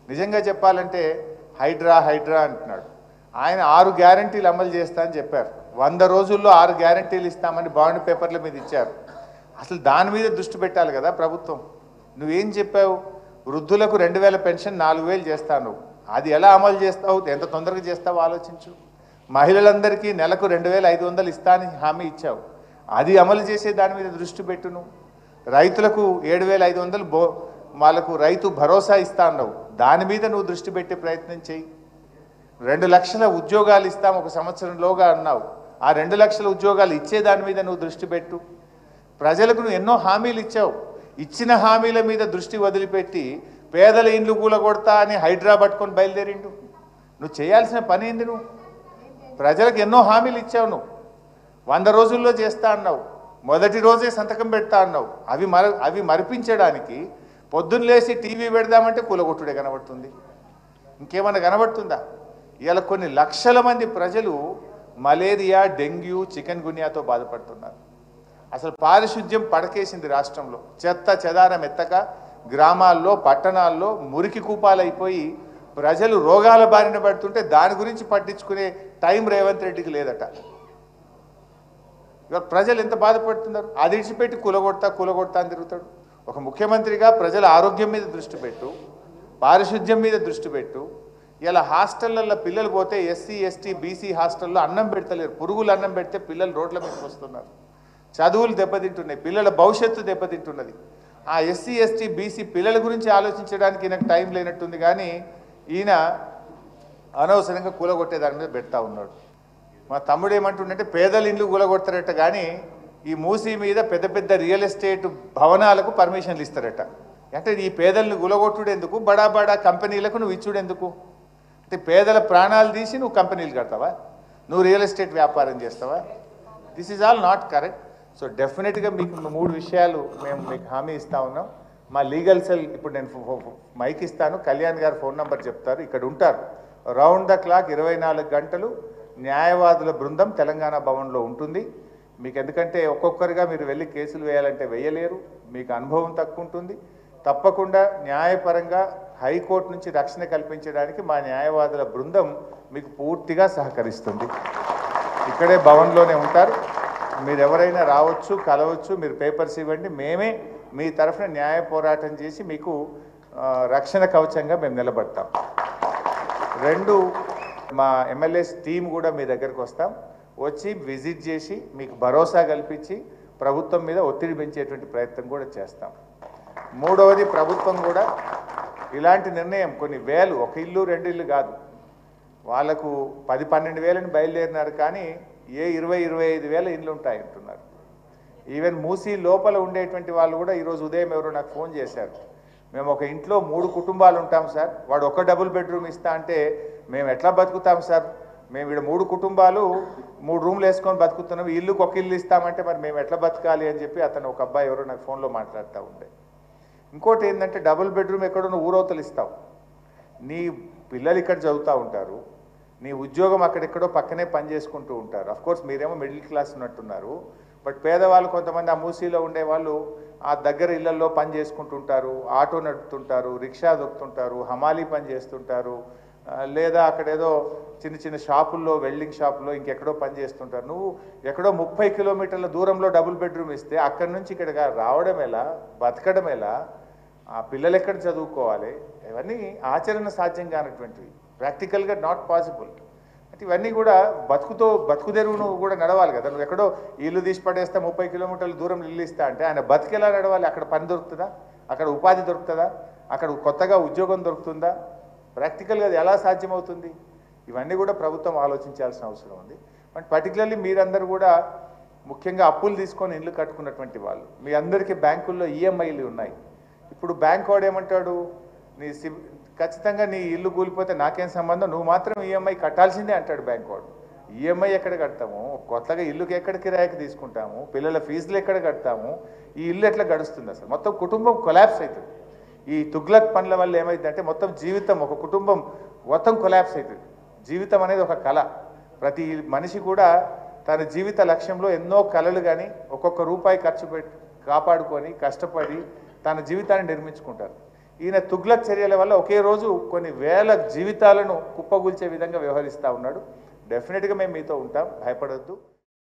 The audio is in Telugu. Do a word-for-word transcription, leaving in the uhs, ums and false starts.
నిజంగా చెప్పాలంటే హైడ్రా హైడ్రా అంటున్నాడు. ఆయన ఆరు గ్యారంటీలు అమలు చేస్తా అని చెప్పారు. వంద రోజుల్లో ఆరు గ్యారంటీలు ఇస్తామని బాండ్ పేపర్ల మీద ఇచ్చారు. అసలు దాని మీద దృష్టి పెట్టాలి కదా ప్రభుత్వం. నువ్వేం చెప్పావు? వృద్ధులకు రెండు వేల పెన్షన్ నాలుగు వేలు చేస్తాను. అది ఎలా అమలు చేస్తావు? ఎంత తొందరగా చేస్తావు ఆలోచించు. మహిళలందరికీ నెలకు రెండు వేల ఐదు వందలు ఇస్తానని హామీ ఇచ్చావు. అది అమలు చేసే దాని మీద దృష్టి పెట్టును. రైతులకు ఏడు వేల ఐదు వందలు బో వాళ్ళకు రైతు భరోసా ఇస్తా అన్నావు. దాని మీద నువ్వు దృష్టి పెట్టే ప్రయత్నం చేయి. రెండు లక్షల ఉద్యోగాలు ఇస్తాం ఒక సంవత్సరంలోగా అన్నావు. ఆ రెండు లక్షల ఉద్యోగాలు ఇచ్చే దాని మీద నువ్వు దృష్టి పెట్టు. ప్రజలకు నువ్వు ఎన్నో హామీలు ఇచ్చావు. ఇచ్చిన హామీల మీద దృష్టి వదిలిపెట్టి పేదల ఇండ్లు కూలగొడతా అని హైడ్రా పట్టుకొని బయలుదేరిండు. నువ్వు చేయాల్సిన పని ఏంది? నువ్వు ప్రజలకు ఎన్నో హామీలు ఇచ్చావు. నువ్వు వంద రోజుల్లో చేస్తా అన్నావు. మొదటి రోజే సంతకం పెడతా అన్నావు. అవి మర అవి మరిపించడానికి పొద్దున్న లేచి టీవీ పెడదామంటే కూలగొట్టుడే కనబడుతుంది. ఇంకేమన్నా కనబడుతుందా? ఇవాళ కొన్ని లక్షల మంది ప్రజలు మలేరియా, డెంగ్యూ, చికెన్ గున్యాతో బాధపడుతున్నారు. అసలు పారిశుద్ధ్యం పడకేసింది రాష్ట్రంలో. చెత్త చెదారం ఎత్తక గ్రామాల్లో పట్టణాల్లో మురికి కూపాలైపోయి ప్రజలు రోగాల బారిన పడుతుంటే దాని గురించి పట్టించుకునే టైం రేవంత్ రెడ్డికి లేదట. ఇవాళ ప్రజలు ఎంత బాధపడుతున్నారు? అది ఇడిచిపెట్టి కూలగొడతా కూలగొడతా అని తిరుగుతాడు. ఒక ముఖ్యమంత్రిగా ప్రజల ఆరోగ్యం మీద దృష్టి పెట్టు, పారిశుద్ధ్యం మీద దృష్టి పెట్టు. ఇలా హాస్టళ్లలో పిల్లలు పోతే ఎస్సీ ఎస్టీ బీసీ హాస్టల్లో అన్నం పెడతలేరు. పురుగులు అన్నం పెడితే పిల్లలు రోడ్ల మీదకి వస్తున్నారు. చదువులు దెబ్బతింటున్నాయి, పిల్లల భవిష్యత్తు దెబ్బతింటున్నది. ఆ ఎస్సీ ఎస్టీ బీసీ పిల్లల గురించి ఆలోచించడానికి ఈయనకు టైం లేనట్టుంది. కానీ ఈయన అనవసరంగా కూలగొట్టే దాని మీద పెడతా ఉన్నాడు. మా తమ్ముడు ఏమంటుండంటే పేదల ఇండ్లు కూలగొడతారట, కానీ ఈ మూసీ మీద పెద్ద పెద్ద రియల్ ఎస్టేట్ భవనాలకు పర్మిషన్లు ఇస్తారట. అంటే ఈ పేదలను కూలగొట్టుడు ఎందుకు? బడా బడా కంపెనీలకు నువ్వు ఇచ్చుడు ఎందుకు? అంటే పేదల ప్రాణాలు తీసి నువ్వు కంపెనీలు కడతావా? నువ్వు రియల్ ఎస్టేట్ వ్యాపారం చేస్తావా? This is all not correct. So డెఫినెట్గా మీకు మూడు విషయాలు మేము మీకు హామీ ఇస్తా ఉన్నాం. మా లీగల్ సెల్ ఇప్పుడు నేను మైక్ ఇస్తాను, కళ్యాణ్ గారు ఫోన్ నెంబర్ చెప్తారు, ఇక్కడ ఉంటారు. రౌండ్ ద క్లాక్ ఇరవై నాలుగు గంటలు న్యాయవాదుల బృందం తెలంగాణ భవన్లో ఉంటుంది. మీకు ఎందుకంటే ఒక్కొక్కరిగా మీరు వెళ్ళి కేసులు వేయాలంటే వేయలేరు, మీకు అనుభవం తక్కువ ఉంటుంది. తప్పకుండా న్యాయపరంగా హైకోర్టు నుంచి రక్షణ కల్పించడానికి మా న్యాయవాదుల బృందం మీకు పూర్తిగా సహకరిస్తుంది. ఇక్కడే భవన్లోనే ఉంటారు. మీరు ఎవరైనా రావచ్చు, కలవచ్చు, మీరు పేపర్స్ ఇవ్వండి. మేమే మీ తరఫున న్యాయ పోరాటం చేసి మీకు రక్షణ కవచంగా మేము నిలబడతాం. రెండు, మా ఎమ్మెల్యేస్ టీం కూడా మీ దగ్గరకు వస్తాం. వచ్చి విజిట్ చేసి మీకు భరోసా కల్పించి ప్రభుత్వం మీద ఒత్తిడి పెంచేటువంటి ప్రయత్నం కూడా చేస్తాం. మూడవది, ప్రభుత్వం కూడా ఇలాంటి నిర్ణయం కొన్ని వేలు, ఒక ఇల్లు రెండు ఇల్లు కాదు, వాళ్ళకు పది పన్నెండు వేలని బయలుదేరినారు. కానీ ఏ ఇరవై ఇరవై ఐదు వేల ఇళ్ళు ఉంటాయి అంటున్నారు. ఈవెన్ మూసీ లోపల ఉండేటువంటి వాళ్ళు కూడా ఈరోజు ఉదయం ఎవరో నాకు ఫోన్ చేశారు. మేము ఒక ఇంట్లో మూడు కుటుంబాలు ఉంటాం సార్, వాడు ఒక డబుల్ బెడ్రూమ్ ఇస్తా అంటే మేము ఎట్లా బతుకుతాం సార్? మేము ఇక్కడ మూడు కుటుంబాలు మూడు రూమ్లు వేసుకొని బతుకుతున్నాం, ఇల్లుకి ఒక ఇల్లు ఇస్తామంటే మరి మేము ఎట్లా బతకాలి అని చెప్పి అతను ఒక అబ్బాయి ఎవరో నాకు ఫోన్లో మాట్లాడుతూ ఉండే. ఇంకోటి ఏంటంటే డబుల్ బెడ్రూమ్ ఎక్కడో ఊరవతలు ఇస్తావు, నీ పిల్లలు ఇక్కడ చదువుతూ ఉంటారు, నీ ఉద్యోగం అక్కడెక్కడో పక్కనే పని చేసుకుంటూ ఉంటారు. అఫ్కోర్స్ మీరేమో మిడిల్ క్లాస్ ఉన్నట్టున్నారు, బట్ పేదవాళ్ళు కొంతమంది ఆ మూసీలో ఉండేవాళ్ళు ఆ దగ్గర ఇళ్లలో పని చేసుకుంటుంటారు, ఆటో నడుపుతుంటారు, రిక్షా దొక్కుతుంటారు, హమాలీ పని చేస్తుంటారు, లేదా అక్కడేదో చిన్న చిన్న షాపుల్లో వెల్డింగ్ షాపుల్లో ఇంకెక్కడో పని చేస్తుంటారు. నువ్వు ఎక్కడో ముప్పై కిలోమీటర్ల దూరంలో డబుల్ బెడ్రూమ్ ఇస్తే అక్కడి నుంచి ఇక్కడ రావడం ఎలా, బతకడం ఎలా, ఆ పిల్లలు ఎక్కడ చదువుకోవాలి? ఇవన్నీ ఆచరణ సాధ్యం కానటువంటివి, ప్రాక్టికల్గా నాట్ పాసిబుల్. అంటే ఇవన్నీ కూడా బతుకుతో బతుకు తెరువును కూడా నడవాలి కదా. నువ్వు ఎక్కడో ఇల్లు తీసి పడేస్తే ముప్పై కిలోమీటర్ల దూరం ఇల్లు ఇస్తా అంటే ఆయన బతికెలా నడవాలి? అక్కడ పని దొరుకుతుందా? అక్కడ ఉపాధి దొరుకుతుందా? అక్కడ కొత్తగా ఉద్యోగం దొరుకుతుందా? ప్రాక్టికల్గా అది ఎలా సాధ్యమవుతుంది? ఇవన్నీ కూడా ప్రభుత్వం ఆలోచించాల్సిన అవసరం ఉంది. బట్ పర్టికులర్లీ మీరందరూ కూడా ముఖ్యంగా అప్పులు తీసుకొని ఇల్లు కట్టుకున్నటువంటి వాళ్ళు, మీ అందరికీ బ్యాంకుల్లో ఈఎంఐలు ఉన్నాయి. ఇప్పుడు బ్యాంక్ వాడు ఏమంటాడు, నీ సి ఖచ్చితంగా నీ ఇల్లు కూలిపోతే నాకేం సంబంధం, నువ్వు మాత్రం ఈఎంఐ కట్టాల్సిందే అంటాడు బ్యాంక్ వాడు. ఈఎంఐ ఎక్కడ కడతాము? కొత్తగా ఇల్లుకి ఎక్కడ కిరాయికి తీసుకుంటాము? పిల్లల ఫీజులు ఎక్కడ కడతాము? ఈ ఇల్లు ఎట్లా గడుస్తుంది? అసలు మొత్తం కుటుంబం కొలాప్స్ అవుతుంది. ఈ తుగ్లక్ పనుల వల్ల ఏమైందంటే మొత్తం జీవితం, ఒక కుటుంబం మొత్తం కొలాప్స్ అవుతుంది. జీవితం అనేది ఒక కళ. ప్రతి మనిషి కూడా తన జీవిత లక్ష్యంలో ఎన్నో కళలు కానీ ఒక్కొక్క రూపాయి ఖర్చు పెట్టి కాపాడుకొని కష్టపడి తన జీవితాన్ని నిర్మించుకుంటారు. ఈయన తుగ్లక్ చర్యల వల్ల ఒకే రోజు కొన్ని వేల జీవితాలను కుప్పగూల్చే విధంగా వ్యవహరిస్తూ ఉన్నాడు. డెఫినెట్గా మేము మీతో ఉంటాం, భయపడొద్దు.